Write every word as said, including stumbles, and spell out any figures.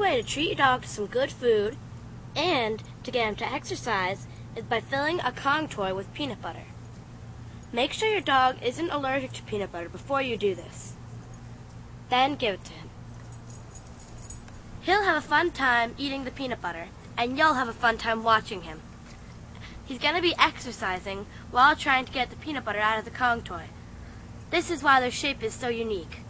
way to treat your dog to some good food and to get him to exercise is by filling a Kong toy with peanut butter. Make sure your dog isn't allergic to peanut butter before you do this. Then give it to him. He'll have a fun time eating the peanut butter, and you'll have a fun time watching him. He's going to be exercising while trying to get the peanut butter out of the Kong toy. This is why their shape is so unique.